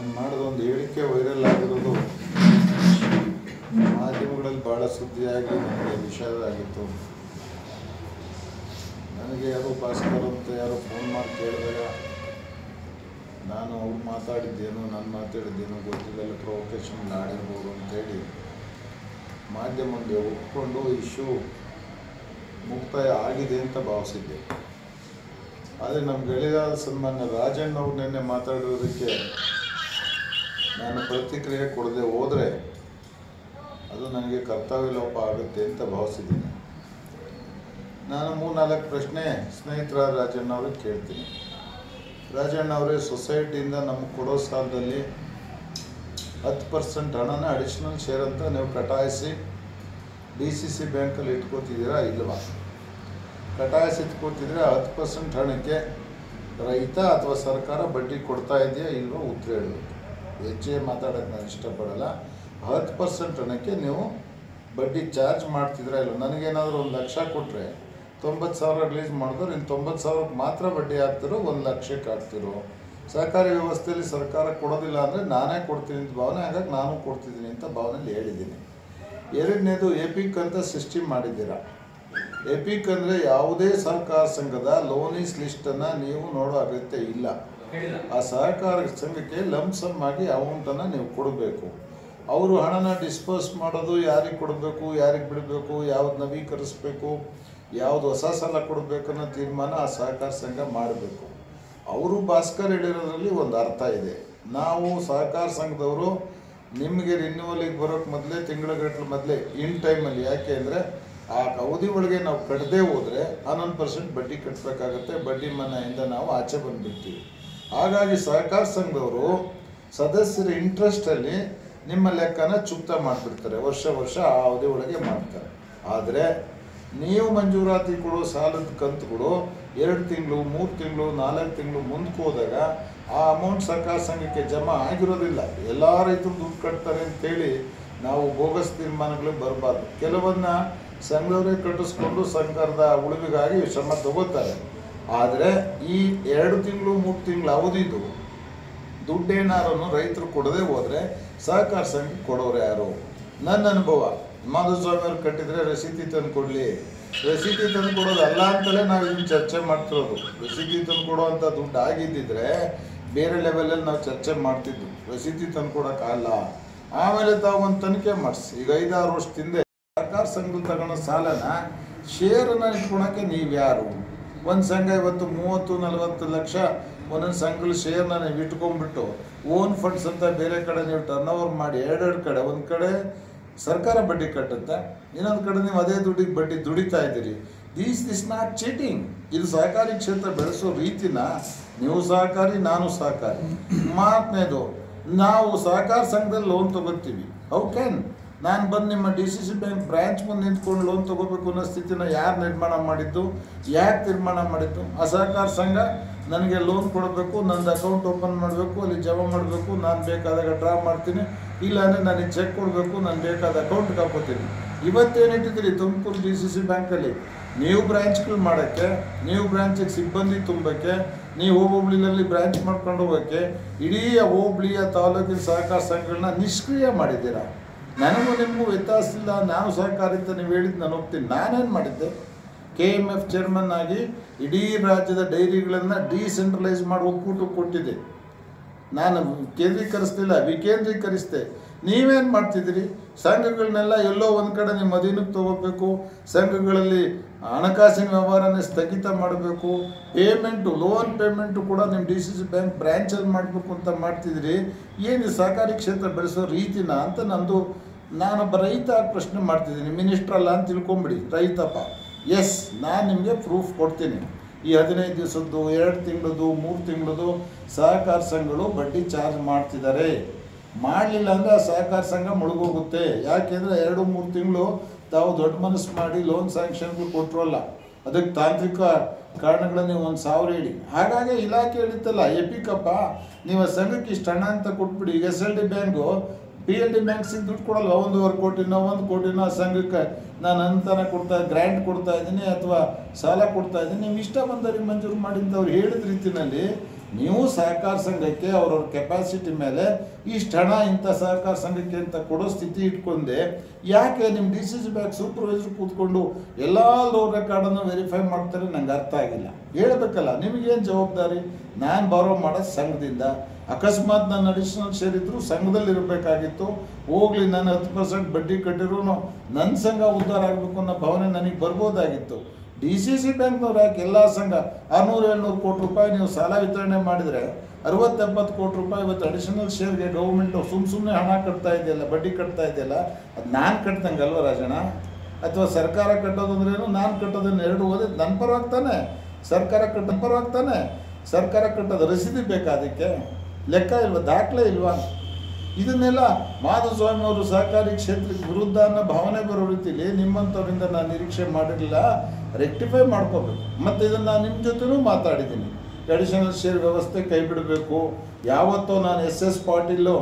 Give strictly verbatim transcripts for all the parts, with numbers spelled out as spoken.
ನಾನು ಮಾಡಿದ ಒಂದು ಹೇಳಿಕೆ ವೈರಲ್ ಆಗಿರೋದು ಮಾಧ್ಯಮಗಳಲ್ಲಿ ಭಾಳ ಸುದ್ದಿಯಾಗಿ ನನಗೆ ವಿಷಾದ ಆಗಿತ್ತು. ನನಗೆ ಯಾರೋ ಭಾಸ್ಕರ್ ಅಂತ ಯಾರೋ ಫೋನ್ ಮಾಡಿ ಕೇಳಿದಾಗ ನಾನು ಅವ್ರು ಮಾತಾಡಿದ್ದೇನೋ ನಾನು ಮಾತಾಡಿದ್ದೇನೋ ಗೊತ್ತಿಲ್ಲ, ಪ್ರೊವೊಕೇಶನ್ ಆಡಿರ್ಬೋದು ಅಂತೇಳಿ ಮಾಧ್ಯಮಕ್ಕೆ ಒಪ್ಕೊಂಡು ಇಶ್ಯೂ ಮುಕ್ತಾಯ ಆಗಿದೆ ಅಂತ ಭಾವಿಸಿದ್ದೆ. ಆದರೆ ನಮ್ಮ ಗೆಳೆಯರಾದ ಸನ್ಮಾನ್ಯ ರಾಜಣ್ಣ ಅವ್ರು ನಿನ್ನೆ ಮಾತಾಡೋದಕ್ಕೆ ನಾನು ಪ್ರತಿಕ್ರಿಯೆ ಕೊಡದೆ ಹೋದರೆ ಅದು ನನಗೆ ಕರ್ತವ್ಯ ಲೋಪ ಆಗುತ್ತೆ ಅಂತ ಭಾವಿಸಿದ್ದೀನಿ. ನಾನು ಮೂರ್ನಾಲ್ಕು ಪ್ರಶ್ನೆ ಸ್ನೇಹಿತರ ರಾಜಣ್ಣ ಅವ್ರಿಗೆ ಕೇಳ್ತೀನಿ. ರಾಜಣ್ಣ ಅವರೇ, ಸೊಸೈಟಿಯಿಂದ ನಮಗೆ ಕೊಡೋ ಸಾಲದಲ್ಲಿ ಹತ್ತು ಪರ್ಸೆಂಟ್ ಹಣನ ಅಡಿಷ್ನಲ್ ಶೇರ್ ಅಂತ ನೀವು ಕಟಾಯಿಸಿ ಡಿ ಸಿ ಸಿ ಬ್ಯಾಂಕಲ್ಲಿ ಇಟ್ಕೋತಿದ್ದೀರಾ ಇಲ್ವಾ? ಕಟಾಯಿಸಿ ಇಟ್ಕೋತಿದ್ರೆ ಹತ್ತು ಪರ್ಸೆಂಟ್ ಹಣಕ್ಕೆ ರೈತ ಅಥವಾ ಸರ್ಕಾರ ಬಡ್ಡಿ ಕೊಡ್ತಾ ಇದೆಯಾ ಇಲ್ವೋ ಉತ್ತರ ಹೇಳಬೇಕು. ಹೆಚ್ಚೇ ಮಾತಾಡೋಕ್ಕೆ ನಾನು ಇಷ್ಟಪಡಲ್ಲ. ಹತ್ತು ಪರ್ಸೆಂಟ್ ಹಣಕ್ಕೆ ನೀವು ಬಡ್ಡಿ ಚಾರ್ಜ್ ಮಾಡ್ತಿದ್ರಾ ಇಲ್ವ? ನನಗೇನಾದರೂ ಒಂದು ಲಕ್ಷ ಕೊಟ್ಟರೆ ತೊಂಬತ್ತು ಸಾವಿರ ರಿಲೀಸ್ ಮಾಡಿದ್ರೆ ಇನ್ನು ತೊಂಬತ್ತು ಸಾವಿರಕ್ಕೆ ಮಾತ್ರ ಬಡ್ಡಿ ಹಾಕ್ತಿರೋ ಒಂದು ಲಕ್ಷಕ್ಕೆ ಹಾಕ್ತಿರೋ? ಸಹಕಾರಿ ವ್ಯವಸ್ಥೆಯಲ್ಲಿ ಸರ್ಕಾರ ಕೊಡೋದಿಲ್ಲ ಅಂದರೆ ನಾನೇ ಕೊಡ್ತೀನಿ ಅಂತ ಭಾವನೆ, ಹಾಗಾಗಿ ನಾನು ಕೊಡ್ತಿದ್ದೀನಿ ಅಂತ ಭಾವನೆಯಲ್ಲಿ ಹೇಳಿದ್ದೀನಿ. ಎರಡನೇದು ಎಪಿಕ್ ಅಂತ ಸಿಸ್ಟಮ್ ಮಾಡಿದ್ದೀರಾ. ಎಪಿಕ್ ಅಂದರೆ ಯಾವುದೇ ಸಹಕಾರ ಸಂಘದ ಲೋನೀಸ್ ಲಿಸ್ಟನ್ನು ನೀವು ನೋಡೋ ಅಗತ್ಯ ಇಲ್ಲ. ಆ ಸಹಕಾರ ಸಂಘಕ್ಕೆ ಲಂಸಮ್ ಆಗಿ ಅಮೌಂಟನ್ನು ನೀವು ಕೊಡಬೇಕು. ಅವರು ಹಣನ ಡಿಸ್ಪೋಸ್ ಮಾಡೋದು, ಯಾರಿಗೆ ಕೊಡಬೇಕು, ಯಾರಿಗೆ ಬಿಡಬೇಕು, ಯಾವ್ದು ನವೀಕರಿಸಬೇಕು, ಯಾವುದು ಹೊಸ ಸಾಲ ಕೊಡಬೇಕು ಅನ್ನೋ ತೀರ್ಮಾನ ಆ ಸಹಕಾರ ಸಂಘ ಮಾಡಬೇಕು. ಅವರು ಭಾಸ್ಕರ್ ಹೇಳಿರೋದ್ರಲ್ಲಿ ಒಂದು ಅರ್ಥ ಇದೆ. ನಾವು ಸಹಕಾರ ಸಂಘದವರು ನಿಮಗೆ ರಿನ್ಯೂವಲಿಗೆ ಬರೋಕ್ಕೆ ಮೊದಲೇ ತಿಂಗಳಗಟ್ಟಲೆ ಮೊದಲೇ ಇನ್ ಟೈಮಲ್ಲಿ, ಯಾಕೆ ಅಂದರೆ ಆ ಅವಧಿ ಒಳಗೆ ನಾವು ಕಟ್ಟದೇ ಹೋದರೆ ಹನ್ನೊಂದು ಪರ್ಸೆಂಟ್ ಬಡ್ಡಿ ಕಟ್ಟಬೇಕಾಗತ್ತೆ. ಬಡ್ಡಿ ಮನ್ನಾಯಿಂದ ನಾವು ಆಚೆ ಬಂದುಬಿಡ್ತೀವಿ. ಹಾಗಾಗಿ ಸಹಕಾರ ಸಂಘದವರು ಸದಸ್ಯರ ಇಂಟ್ರೆಸ್ಟಲ್ಲಿ ನಿಮ್ಮ ಲೆಕ್ಕನ ಚುಕ್ತ ಮಾಡಿಬಿಡ್ತಾರೆ. ವರ್ಷ ವರ್ಷ ಆ ಅವಧಿ ಒಳಗೆ ಮಾಡ್ತಾರೆ. ಆದರೆ ನೀವು ಮಂಜೂರಾತಿ ಕೊಡೋ ಸಾಲದ ಕಂತುಗಳು ಎರಡು ತಿಂಗಳು, ಮೂರು ತಿಂಗಳು, ನಾಲ್ಕು ತಿಂಗಳು ಮುಂದಕ್ಕೆ ಹೋದಾಗ ಆ ಅಮೌಂಟ್ ಸಹಕಾರ ಸಂಘಕ್ಕೆ ಜಮಾ ಆಗಿರೋದಿಲ್ಲ. ಎಲ್ಲ ರೈತರು ದುಡ್ಡು ಕಟ್ತಾರೆ ಅಂತೇಳಿ ನಾವು ಬೋಗಸ್ ತೀರ್ಮಾನಗಳಿಗೆ ಬರಬಾರ್ದು. ಕೆಲವನ್ನ ಸಂಘದವರೇ ಕಟ್ಟಿಸ್ಕೊಂಡು ಸಂಘದ ಉಳಿವಿಗಾಗಿ ಶ್ರಮ ತಗೋತಾರೆ. ಆದರೆ ಈ ಎರಡು ತಿಂಗಳು ಮೂರು ತಿಂಗಳು ಅವಧಿದು ದುಡ್ಡೇನಾರನ್ನು ರೈತರು ಕೊಡದೆ ಹೋದರೆ ಸಹಕಾರ ಸಂಘಕ್ಕೆ ಕೊಡೋರು ಯಾರು? ನನ್ನ ಅನುಭವ, ಮಾಧುಸ್ವಾಮಿ ಅವ್ರು ಕಟ್ಟಿದರೆ ರಸೀದಿ ತಂದು ಕೊಡಲಿ, ರಸೀದಿ ತಂದು ಕೊಡೋದು ಅಲ್ಲ ಅಂತಲೇ ನಾವು ಇದನ್ನು ಚರ್ಚೆ ಮಾಡ್ತಿರೋದು. ರಸೀದಿ ತಂದು ಕೊಡೋವಂಥ ದುಡ್ಡು ಆಗಿದ್ದಿದ್ರೆ ಬೇರೆ ಲೆವೆಲಲ್ಲಿ ನಾವು ಚರ್ಚೆ ಮಾಡ್ತಿದ್ವು. ರಸೀದಿ ತಂದು ಕೊಡೋಕ್ಕಲ್ಲ. ಆಮೇಲೆ ತಾವು ಒಂದು ತನಿಖೆ ಮಾಡಿಸಿ. ಈಗ ಐದಾರು ವರ್ಷದಿಂದ ಸಹಕಾರ ಸಂಘದಲ್ಲಿ ತಗೊಳ್ಳೋ ಸಾಲನ ಶೇರನ್ನು ಇಟ್ಕೊಳಕ್ಕೆ ನೀವು ಯಾರು? ಒಂದು ಸಂಘ ಇವತ್ತು ಮೂವತ್ತು ನಲವತ್ತು ಲಕ್ಷ ಒಂದೊಂದು ಸಂಘದ ಶೇರ್ನ ನೀವು ಇಟ್ಕೊಂಡ್ಬಿಟ್ಟು ಓನ್ ಫಂಡ್ಸ್ ಅಂತ ಬೇರೆ ಕಡೆ ನೀವು ಟರ್ನ್ ಓವರ್ ಮಾಡಿ ಎರಡೆರಡು ಕಡೆ, ಒಂದು ಕಡೆ ಸರ್ಕಾರ ಬಡ್ಡಿ ಕಟ್ಟುತ್ತೆ, ಇನ್ನೊಂದು ಕಡೆ ನೀವು ಅದೇ ದುಡ್ಡಿಗೆ ಬಡ್ಡಿ ದುಡಿತಾ ಇದ್ದೀರಿ. These this not cheating. ಇದು ಸಹಕಾರಿ ಕ್ಷೇತ್ರ ಬೆಳೆಸೋ ರೀತಿನ, ನೀವು ಸಹಕಾರಿ ನಾನು ಸಹಕಾರಿ. ಮಾತನೇದು, ನಾವು ಸಹಕಾರ ಸಂಘದಲ್ಲಿ ಲೋನ್ ತೊಗೋತೀವಿ. ಹೌ ಕ್ಯಾನ್ ನಾನು ಬಂದು ನಿಮ್ಮ D C C bank branch ಮುಂದೆ ನಿಂತ್ಕೊಂಡು ಲೋನ್ ತೊಗೋಬೇಕು ಅನ್ನೋ ಸ್ಥಿತಿನ ಯಾರು ನಿರ್ಮಾಣ ಮಾಡಿದ್ದು, ಯಾಕೆ ನಿರ್ಮಾಣ ಮಾಡಿದ್ದು? ಆ ಸಹಕಾರ ಸಂಘ ನನಗೆ ಲೋನ್ ಕೊಡಬೇಕು, ನಂದು ಅಕೌಂಟ್ ಓಪನ್ ಮಾಡಬೇಕು, ಅಲ್ಲಿ ಜಮಾ ಮಾಡಬೇಕು, ನಾನು ಬೇಕಾದಾಗ ಡ್ರಾ ಮಾಡ್ತೀನಿ, ಇಲ್ಲಾಂದರೆ ನನಗೆ ಚೆಕ್ ಕೊಡಬೇಕು, ನಾನು ಬೇಕಾದ ಅಕೌಂಟ್ಗೆ ಹಾಕೋತೀನಿ. ಇವತ್ತೇನಿಟ್ಟಿದ್ದೀರಿ ತುಮಕೂರು ಡಿ ಸಿ ಸಿ ಬ್ಯಾಂಕಲ್ಲಿ? ನೀವು ಬ್ರ್ಯಾಂಚ್ಗಳು ಮಾಡೋಕ್ಕೆ, ನೀವು ಬ್ರ್ಯಾಂಚಿಗೆ ಸಿಬ್ಬಂದಿ ತುಂಬಕ್ಕೆ, ನೀವು ಹೋಬಳಿನಲ್ಲಿ ಬ್ರ್ಯಾಂಚ್ ಮಾಡ್ಕೊಂಡು ಹೋಗೋಕ್ಕೆ ಇಡೀ ಹೋಬಳಿಯ ತಾಲೂಕಿನ ಸಹಕಾರ ಸಂಘಗಳನ್ನ ನಿಷ್ಕ್ರಿಯ ಮಾಡಿದ್ದೀರಾ. ನನಗೂ ನಿಮಗೂ ವ್ಯತ್ಯಾಸ ಇಲ್ಲ. ನಾನು ಸಹಕಾರ ಅಂತ ನೀವು ಹೇಳಿದ್ದು ನಾನು ಹೋಗ್ತೀನಿ. ನಾನೇನು ಮಾಡಿದ್ದೆ? ಕೆ ಎಮ್ ಎಫ್ ಚೇರ್ಮನ್ ಆಗಿ ಇಡೀ ರಾಜ್ಯದ ಡೈರಿಗಳನ್ನು ಡಿಸೆಂಟ್ರಲೈಸ್ ಮಾಡಿ ಒಕ್ಕೂಟಕ್ಕೆ ಕೊಟ್ಟಿದ್ದೆ. ನಾನು ಕೇಂದ್ರೀಕರಿಸ್ತಿಲ್ಲ, ವಿಕೇಂದ್ರೀಕರಿಸಿದೆ. ನೀವೇನು ಮಾಡ್ತಿದ್ದೀರಿ? ಸಂಘಗಳನ್ನೆಲ್ಲ ಎಲ್ಲೋ ಒಂದು ಕಡೆ ನಿಮ್ಮ ಅಧೀನಕ್ಕೆ ತೊಗೋಬೇಕು, ಸಂಘಗಳಲ್ಲಿ ಹಣಕಾಸಿನ ವ್ಯವಹಾರನೇ ಸ್ಥಗಿತ ಮಾಡಬೇಕು, ಪೇಮೆಂಟು ಲೋನ್ ಪೇಮೆಂಟು ಕೂಡ ನಿಮ್ಮ ಡಿ ಸಿ ಸಿ ಬ್ಯಾಂಕ್ ಬ್ರ್ಯಾಂಚಲ್ಲಿ ಮಾಡಬೇಕು ಅಂತ ಮಾಡ್ತಿದ್ದೀರಿ. ಏನು ಸಹಕಾರಿ ಕ್ಷೇತ್ರ ಬೆಳೆಸೋ ರೀತಿನ ಅಂತ ನಂದು, ನಾನೊಬ್ಬ ರೈತ ಪ್ರಶ್ನೆ ಮಾಡ್ತಿದ್ದೀನಿ. ಮಿನಿಸ್ಟ್ರಲ್ಲ ಅಂತ ತಿಳ್ಕೊಂಬಿಡಿ, ರೈತಪ್ಪ. ಎಸ್, ನಾನು ನಿಮಗೆ ಪ್ರೂಫ್ ಕೊಡ್ತೀನಿ. ಈ ಹದಿನೈದು ದಿವಸದ್ದು, ಎರಡು ತಿಂಗಳದು, ಮೂರು ತಿಂಗಳದು ಸಹಕಾರ ಸಂಘಗಳು ಬಡ್ಡಿ ಚಾರ್ಜ್ ಮಾಡ್ತಿದ್ದಾರೆ. ಮಾಡಲಿಲ್ಲ ಅಂದರೆ ಆ ಸಹಕಾರ ಸಂಘ ಮುಳುಗೋಗುತ್ತೆ. ಯಾಕೆಂದರೆ ಎರಡು ಮೂರು ತಿಂಗಳು ತಾವು ದೊಡ್ಡ ಮನಸ್ಸು ಮಾಡಿ ಲೋನ್ ಸ್ಯಾಂಕ್ಷನ್ಗಳು ಕೊಟ್ಟರಲ್ಲ, ಅದಕ್ಕೆ ತಾಂತ್ರಿಕ ಕಾರಣಗಳನ್ನು ನೀವು ಒಂದು ಸಾವಿರ ಹೇಳಿ. ಹಾಗಾಗಿ ಇಲಾಖೆ ಹೇಳಿತ್ತಲ್ಲ, ಎಪಿಕಪ್ಪ ನೀವು ಸಂಘಕ್ಕೆ ಇಷ್ಟು ಹಣ ಅಂತ ಕೊಟ್ಬಿಡಿ. ಈಗ S L D bank P L D ಬ್ಯಾಂಕ್ಸಿಗೆ ದುಡ್ಡು ಕೊಡಲ್ಲ. ಒಂದೂವರೆ ಕೋಟಿನೋ ಒಂದು ಕೋಟಿನೋ ಸಂಘಕ್ಕೆ ನಾನು ಅನುದಾನ ಕೊಡ್ತಾ ಗ್ರ್ಯಾಂಟ್ ಕೊಡ್ತಾ ಇದ್ದೀನಿ ಅಥವಾ ಸಾಲ ಕೊಡ್ತಾ ಇದ್ದೀನಿ, ನೀವು ಇಷ್ಟ ಬಂದವ್ರಿಗೆ ಮಂಜೂರು ಮಾಡಿ ಅಂತ ಅವ್ರು ಹೇಳಿದ ರೀತಿಯಲ್ಲಿ ನೀವು ಸಹಕಾರ ಸಂಘಕ್ಕೆ ಅವ್ರವ್ರ ಕೆಪಾಸಿಟಿ ಮೇಲೆ ಇಷ್ಟು ಹಣ ಇಂಥ ಸಹಕಾರ ಸಂಘಕ್ಕೆ ಅಂತ ಕೊಡೋ ಸ್ಥಿತಿ ಇಟ್ಕೊಂಡೆ ಯಾಕೆ ನಿಮ್ಮ D C C bank supervisor ಕೂತ್ಕೊಂಡು ಎಲ್ಲ ಲೋ ರೆಕಾರ್ಡನ್ನು ವೆರಿಫೈ ಮಾಡ್ತಾರೆ ನಂಗೆ ಅರ್ಥ ಆಗಿಲ್ಲ. ಹೇಳಬೇಕಲ್ಲ, ನಿಮಗೇನು ಜವಾಬ್ದಾರಿ? ನಾನು ಬಾರೋ ಮಾಡೋದು ಸಂಘದಿಂದ, ಅಕಸ್ಮಾತ್ ನಾನು ಅಡಿಷನಲ್ ಶೇರ್ ಇದ್ದರೂ ಸಂಘದಲ್ಲಿ ಇರಬೇಕಾಗಿತ್ತು. ಹೋಗ್ಲಿ, ನಾನು ಹತ್ತು ಪರ್ಸೆಂಟ್ ಬಡ್ಡಿ ಕಟ್ಟಿರೂ ನನ್ನ ಸಂಘ ಉದ್ಧಾರ ಆಗಬೇಕು ಅನ್ನೋ ಭಾವನೆ ನನಗೆ ಬರ್ಬೋದಾಗಿತ್ತು. ಡಿ ಸಿ ಸಿ ಬ್ಯಾಂಕ್ನವ್ರು ಯಾಕೆ ಎಲ್ಲ ಸಂಘ ಆರುನೂರು ಏಳ್ನೂರು ಕೋಟಿ ರೂಪಾಯಿ ನೀವು ಸಾಲ ವಿತರಣೆ ಮಾಡಿದರೆ ಅರವತ್ತೆಪ್ಪತ್ತು ಕೋಟಿ ರೂಪಾಯಿ ಇವತ್ತು ಅಡಿಷನಲ್ ಶೇರ್ಗೆ ಗೌರ್ಮೆಂಟು ಸುಮ್ಮ ಸುಮ್ಮನೆ ಹಣ ಕಟ್ತಾ ಇದೆಯಲ್ಲ, ಬಡ್ಡಿ ಕಟ್ತಾ ಇದೆಯಲ್ಲ, ಅದು ನಾನು ಕಟ್ತಂಗೆ ಅಲ್ವ ರಾಜಣ್ಣ? ಅಥವಾ ಸರ್ಕಾರ ಕಟ್ಟೋದಂದ್ರೇನು, ನಾನು ಕಟ್ಟೋದನ್ನು ಎರಡು ಓದಿ ನನ್ನ ಪರವಾಗಿ ತಾನೆ, ಸರ್ಕಾರ ಕಟ್ಟ ಪರವಾಗಿ ತಾನೆ. ಸರ್ಕಾರ ಕಟ್ಟೋದು ರಸೀದಿ ಬೇಕಾ? ಅದಕ್ಕೆ ಲೆಕ್ಕ ಇಲ್ವಾ? ದಾಖಲೆ ಇಲ್ವಾ? ಇದನ್ನೆಲ್ಲ ಮಾಧುಸ್ವಾಮಿ ಅವರು ಸಹಕಾರಿ ಕ್ಷೇತ್ರಕ್ಕೆ ವಿರುದ್ಧ ಅನ್ನೋ ಭಾವನೆ ಬರೋ ರೀತಿಯಲ್ಲಿ ನಿಮ್ಮಂಥವ್ರಿಂದ ನಾನು ನಿರೀಕ್ಷೆ ಮಾಡಿರಲಿಲ್ಲ. ರೆಕ್ಟಿಫೈ ಮಾಡ್ಕೋಬೇಕು. ಮತ್ತು ಇದನ್ನು ನಾನು ನಿಮ್ಮ ಜೊತೆನೂ ಮಾತಾಡಿದ್ದೀನಿ. ಅಡಿಷನಲ್ ಶೇರ್ ವ್ಯವಸ್ಥೆ ಕೈ ಬಿಡಬೇಕು. ಯಾವತ್ತೋ ನಾನು ಎಸ್ ಎಸ್ ಪಾಟೀಲು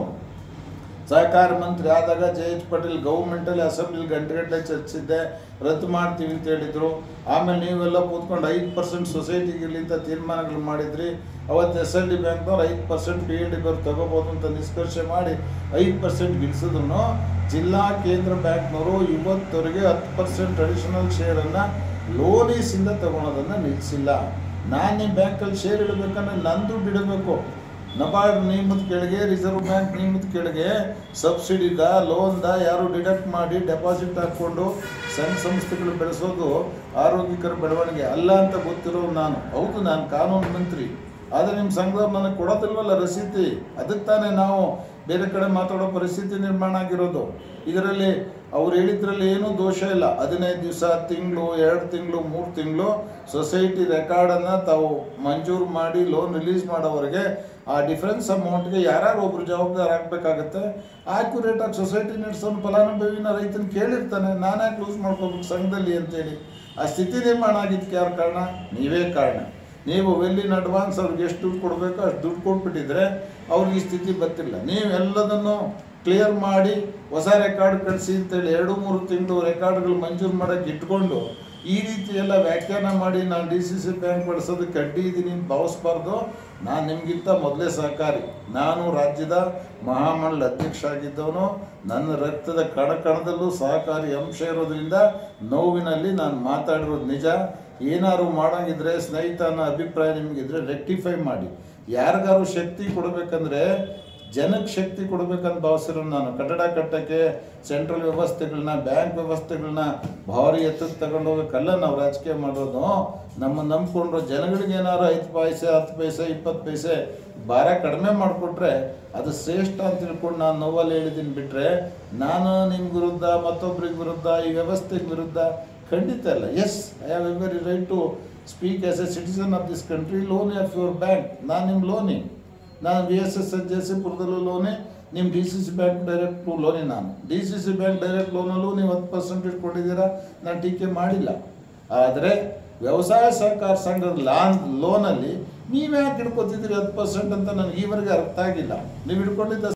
ಸಹಕಾರ ಮಂತ್ರಿ ಆದಾಗ ಜೆ ಎಚ್ ಪಾಟೀಲ್ ಗೌರ್ಮೆಂಟಲ್ಲಿ ಅಸೆಂಬ್ಲಿಲಿ ಗಂಟೆ ಗಂಟೆ ಚರ್ಚಿಸಿದ್ದೆ, ರದ್ದು ಮಾಡ್ತೀವಿ ಅಂತ ಹೇಳಿದರು. ಆಮೇಲೆ ನೀವೆಲ್ಲ ಕೂತ್ಕೊಂಡು ಐದು ಪರ್ಸೆಂಟ್ ಸೊಸೈಟಿಗಿರಲಿ ಅಂತ ತೀರ್ಮಾನಗಳು ಮಾಡಿದ್ರಿ. ಅವತ್ತು ಎಸ್ ಎಲ್ ಡಿ ಬ್ಯಾಂಕ್ನವ್ರು ಐದು ಪರ್ಸೆಂಟ್ ಪಿ ಎಲ್ ಡಿಗವ್ರು ತಗೋಬೋದು ಅಂತ ನಿಷ್ಕರ್ಷೆ ಮಾಡಿ ಐದು ಪರ್ಸೆಂಟ್ ಗಿಳಿಸಿದ್ರು. ಜಿಲ್ಲಾ ಕೇಂದ್ರ ಬ್ಯಾಂಕ್ನವರು ಇವತ್ತವರೆಗೆ ಹತ್ತು ಪರ್ಸೆಂಟ್ ಅಡಿಷನಲ್ ಶೇರನ್ನು ಲೋನೀಸಿಂದ ತೊಗೊಳೋದನ್ನು ನಿಲ್ಲಿಸಿಲ್ಲ. ನಾನು ನಿಮ್ಮ ಬ್ಯಾಂಕಲ್ಲಿ ಶೇರ್ ಇಡಬೇಕಂದ್ರೆ ನನ್ನ ದುಡ್ಡು ಇಡಬೇಕು. ನಬಾರ್ಡ್ ನಿಯಮದ ಕೆಳಗೆ, ರಿಸರ್ವ್ ಬ್ಯಾಂಕ್ ನಿಯಮದ ಕೆಳಗೆ ಸಬ್ಸಿಡಿದ ಲೋನ್ದ ಯಾರು ಡಿಡಕ್ಟ್ ಮಾಡಿ ಡೆಪಾಸಿಟ್ ಹಾಕ್ಕೊಂಡು ಸಂಘ ಸಂಸ್ಥೆಗಳು ಬೆಳೆಸೋದು ಆರೋಗ್ಯಕರ ಬೆಳವಣಿಗೆ ಅಲ್ಲ ಅಂತ ಗೊತ್ತಿರೋ ನಾನು. ಹೌದು, ನಾನು ಕಾನೂನು ಮಂತ್ರಿ, ಆದರೆ ನಿಮ್ಮ ಸಂಘದವ್ರು ನನಗೆ ಕೊಡೋದಿಲ್ವಲ್ಲ ರಸೀದಿ. ಅದಕ್ಕೆ ತಾನೇ ನಾವು ಬೇರೆ ಕಡೆ ಮಾತಾಡೋ ಪರಿಸ್ಥಿತಿ ನಿರ್ಮಾಣ ಆಗಿರೋದು. ಇದರಲ್ಲಿ ಅವ್ರು ಹೇಳಿದ್ರಲ್ಲಿ ಏನೂ ದೋಷ ಇಲ್ಲ. ಹದಿನೈದು ದಿವಸ, ತಿಂಗಳು, ಎರಡು ತಿಂಗಳು, ಮೂರು ತಿಂಗಳು ಸೊಸೈಟಿ ರೆಕಾರ್ಡನ್ನು ತಾವು ಮಂಜೂರು ಮಾಡಿ ಲೋನ್ ರಿಲೀಸ್ ಮಾಡೋವರೆಗೆ ಆ ಡಿಫ್ರೆನ್ಸ್ ಅಮೌಂಟ್ಗೆ ಯಾರು ಒಬ್ರು ಜವಾಬ್ದಾರ ಆಗಬೇಕಾಗತ್ತೆ. ಆ್ಯಕ್ಯುರೇಟಾಗಿ ಸೊಸೈಟಿ ನಡೆಸೋನು ಫಲಾನುಭವಿನ ರೈತನ ಕೇಳಿರ್ತಾನೆ, ನಾನು ಯಾಕೆ ಲೂಸ್ ಮಾಡ್ಕೋಬೇಕು ಸಂಘದಲ್ಲಿ ಅಂತೇಳಿ. ಆ ಸ್ಥಿತಿ ನಿರ್ಮಾಣ ಆಗಿದ್ದಕ್ಕೆ ಯಾರು ಕಾರಣ? ನೀವೇ ಕಾರಣ. ನೀವು ವೆಲ್ಲಿನ ಅಡ್ವಾನ್ಸ್ ಅವ್ರಿಗೆ ಎಷ್ಟು ದುಡ್ಡು ಕೊಡಬೇಕು ಅಷ್ಟು ದುಡ್ಡು ಕೊಟ್ಬಿಟ್ಟಿದ್ರೆ ಅವ್ರಿಗೆ ಈ ಸ್ಥಿತಿ ಬರ್ತಿಲ್ಲ. ನೀವೆಲ್ಲದನ್ನು ಕ್ಲಿಯರ್ ಮಾಡಿ ಹೊಸ ರೆಕಾರ್ಡ್ ಕಳಿಸಿ ಅಂತೇಳಿ ಎರಡು ಮೂರು ತಿಂಗಳು ರೆಕಾರ್ಡ್ಗಳು ಮಂಜೂರು ಮಾಡೋಕ್ಕೆ ಇಟ್ಕೊಂಡು ಈ ರೀತಿ ಎಲ್ಲ ವ್ಯಾಖ್ಯಾನ ಮಾಡಿ ನಾನು ಡಿ ಸಿ ಸಿ ಬ್ಯಾಂಕ್ ಬಳಸೋದಕ್ಕೆ ಅಡ್ಡಿ ಇದ್ದೀನಿ ಅಂತ ಭಾವಿಸ್ಬಾರ್ದು. ನಾನು ನಿಮಗಿಂತ ಮೊದಲೇ ಸಹಕಾರಿ. ನಾನು ರಾಜ್ಯದ ಮಹಾಮಂಡಲ ಅಧ್ಯಕ್ಷ ಆಗಿದ್ದವನು. ನನ್ನ ರಕ್ತದ ಕಣ ಕಣದಲ್ಲೂ ಸಹಕಾರಿ ಅಂಶ ಇರೋದ್ರಿಂದ ನೋವಿನಲ್ಲಿ ನಾನು ಮಾತಾಡಿರೋದು ನಿಜ. ಏನಾದ್ರು ಮಾಡೋಂಗಿದ್ರೆ ಸ್ನೇಹಿತ ಅನ್ನೋ ಅಭಿಪ್ರಾಯ ನಿಮಗಿದ್ರೆ ರೆಕ್ಟಿಫೈ ಮಾಡಿ. ಯಾರಿಗಾರು ಶಕ್ತಿ ಕೊಡಬೇಕಂದ್ರೆ ಜನಕ್ಕೆ ಶಕ್ತಿ ಕೊಡಬೇಕಂತ ಭಾವಿಸಿರೋ ನಾನು. ಕಟ್ಟಡ ಕಟ್ಟೋಕ್ಕೆ ಸೆಂಟ್ರಲ್ ವ್ಯವಸ್ಥೆಗಳನ್ನ, ಬ್ಯಾಂಕ್ ವ್ಯವಸ್ಥೆಗಳನ್ನ ಭಾರಿ ಎತ್ತಕ್ಕೆ ತಗೊಂಡು ಹೋಗೋಕ್ಕಲ್ಲ ನಾವು ರಾಜಕೀಯ ಮಾಡೋದು. ನಮ್ಮ ನಂಬ್ಕೊಂಡ್ರು ಜನಗಳಿಗೆ ಏನಾದ್ರು ಐದು ಪೈಸೆ, ಹತ್ತು ಪೈಸೆ, ಇಪ್ಪತ್ತು ಪೈಸೆ ಭಾರ ಕಡಿಮೆ ಮಾಡಿಕೊಟ್ರೆ ಅದು ಶ್ರೇಷ್ಠ ಅಂತ ತಿಳ್ಕೊಂಡು ನಾನು ನೋವಲ್ಲಿ ಹೇಳಿದ್ದೀನಿ. ಬಿಟ್ಟರೆ ನಾನು ನಿಮ್ಮ ವಿರುದ್ಧ, ಮತ್ತೊಬ್ಬರಿಗೆ ವಿರುದ್ಧ, ಈ ವ್ಯವಸ್ಥೆಗೆ ವಿರುದ್ಧ ಖಂಡಿತ ಅಲ್ಲ. Yes, I have every right to speak as a citizen of this country. Loanee of your bank. ನಾನು ನಿಮ್ಮ ಲೋನಿ. ನಾನು ವಿ ಎಸ್ ಎಸ್ ಎಸ್ ಜಯಸಿಪುರದಲ್ಲೂ ಲೋನಿ, ನಿಮ್ಮ D C C bank direct loanee. ನಾನು D C C bank direct ಲೋನಲ್ಲೂ ನೀವು ಹತ್ತು percent ಇಟ್ಕೊಂಡಿದ್ದೀರಾ, ನಾನು ಟೀಕೆ ಮಾಡಿಲ್ಲ. ಆದರೆ ವ್ಯವಸಾಯ ಸಹಕಾರ ಸಂಘದ ಲಾನ್ ಲೋನಲ್ಲಿ ನೀವು ಯಾಕೆ ಹಿಡ್ಕೊತಿದ್ದೀರಿ ಹತ್ತು ಪರ್ಸೆಂಟ್ ಅಂತ ನನಗೆ ಈವರೆಗೆ ಅರ್ಥ ಆಗಿಲ್ಲ. ನೀವು ಹಿಡ್ಕೊಂಡಿದ್ದ